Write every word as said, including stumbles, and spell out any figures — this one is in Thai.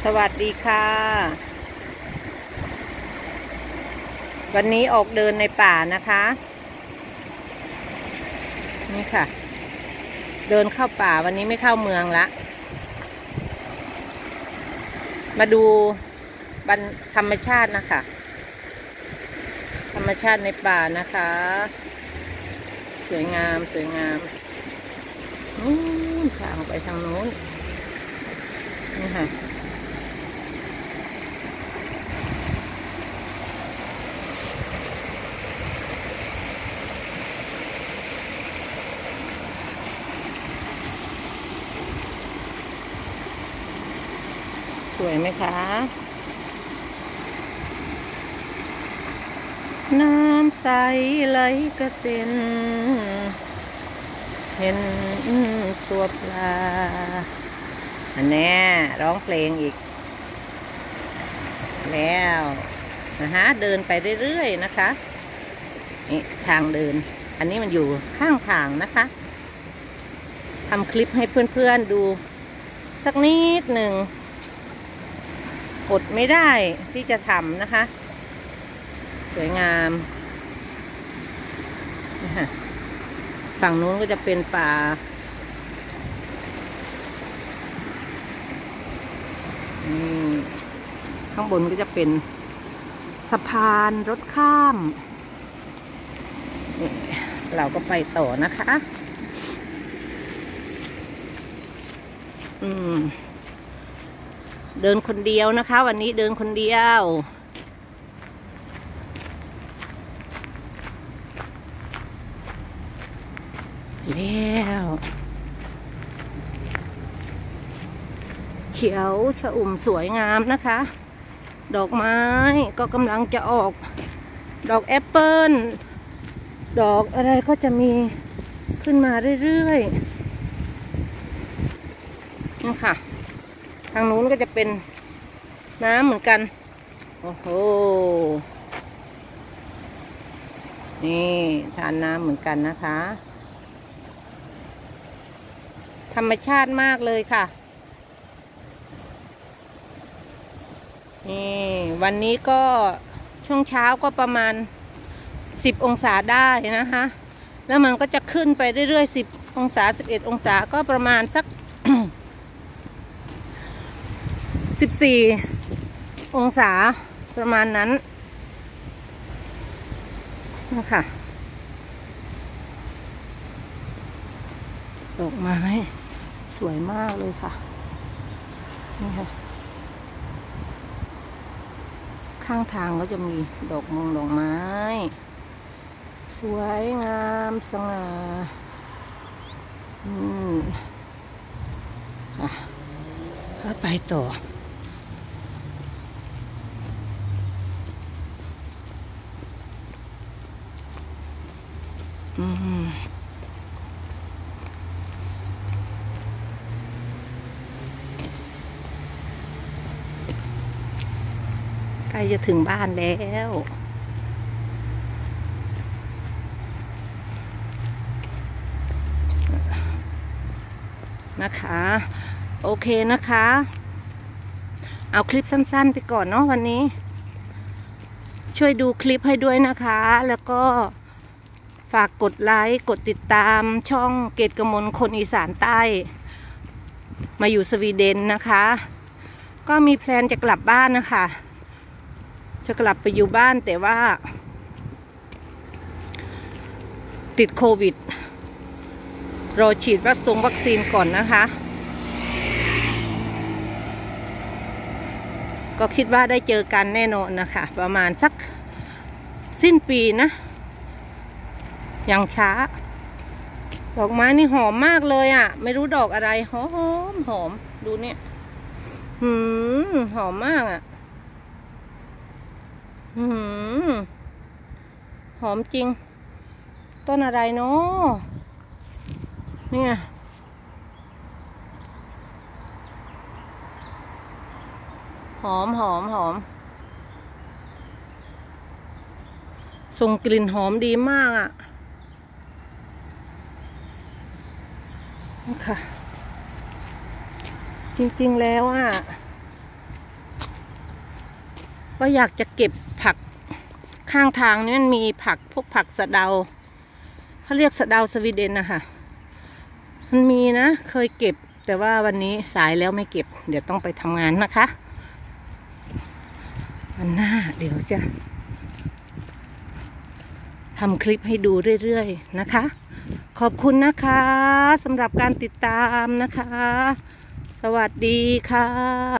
สวัสดีค่ะวันนี้ออกเดินในป่านะคะนี่ค่ะเดินเข้าป่าวันนี้ไม่เข้าเมืองละมาดูบรรธรรมชาตินะคะธรรมชาติในป่านะคะสวยงามสวยงามนู้นทางไปทางนู้นนี่ค่ะสวยไหมคะน้ำใสไหลกระเซ็นเห็นตัวปลาอันนี้ร้องเพลงอีกแล้วนะฮะเดินไปเรื่อยๆนะคะนี่ทางเดินอันนี้มันอยู่ข้างทางนะคะทำคลิปให้เพื่อนๆดูสักนิดหนึ่งอดไม่ได้ที่จะทำนะคะสวยงามฝั่งนู้นก็จะเป็นป่าข้างบนก็จะเป็นสะพานรถข้ามนี่เราก็ไปต่อนะคะอืมเดินคนเดียวนะคะวันนี้เดินคนเดียวแล้วเขียวชอุ่มสวยงามนะคะดอกไม้ก็กำลังจะออกดอกแอปเปิ้ลดอกอะไรก็จะมีขึ้นมาเรื่อยๆนี่ค่ะทางนู้นก็จะเป็นน้ำเหมือนกันโอ้โหนี่ทานน้ำเหมือนกันนะคะธรรมชาติมากเลยค่ะนี่วันนี้ก็ช่วงเช้าก็ประมาณสิบองศาได้นะคะแล้วมันก็จะขึ้นไปเรื่อยๆสิบองศาสิบเอ็ดองศาก็ประมาณสัก สิบสี่องศาประมาณนั้นนะคะดอกไม้สวยมากเลยค่ะนี่ค่ะข้างทางก็จะมีดอกมงดอกไม้สวยงามสง่าอืมอ่ะก็ไปต่ออืมใกล้จะถึงบ้านแล้วนะคะโอเคนะคะเอาคลิปสั้นๆไปก่อนเนาะวันนี้ช่วยดูคลิปให้ด้วยนะคะแล้วก็ฝากกดไลค์กดติดตามช่องเกตกมลคนอีสานใต้มาอยู่สวีเดนนะคะก็มีแพลนจะกลับบ้านนะคะจะกลับไปอยู่บ้านแต่ว่าติดโควิดรอฉีดวัคซีนวัคซีนก่อนนะคะก็คิดว่าได้เจอกันแน่นอนนะคะประมาณสักสิ้นปีนะอย่างช้าดอกไม้นี่หอมมากเลยอ่ะไม่รู้ดอกอะไรหอมหอมดูเนี่ยหืมหอมมากอ่ะหืมหอมจริงต้นอะไรเนาะเนี่ยหอมหอมหอมส่งกลิ่นหอมดีมากอ่ะค่ะจริงๆแล้วอ่ะก็อยากจะเก็บผักข้างทางนี่มันมีผักพวกผักสะเดาเขาเรียกสะเดาสวีเดนนะคะมันมีนะเคยเก็บแต่ว่าวันนี้สายแล้วไม่เก็บเดี๋ยวต้องไปทำงานนะคะวันหน้าเดี๋ยวจะทำคลิปให้ดูเรื่อยๆนะคะขอบคุณนะคะสำหรับการติดตามนะคะสวัสดีค่ะ